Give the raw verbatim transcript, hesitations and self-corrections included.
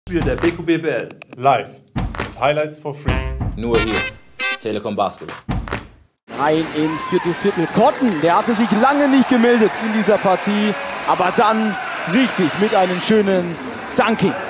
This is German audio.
Spiele der B Q B B L. Live. Mit Highlights for free. Nur hier. Telekom Basketball. Rein ins Viertelviertel. Cotton, der hatte sich lange nicht gemeldet in dieser Partie. Aber dann richtig mit einem schönen Dunking.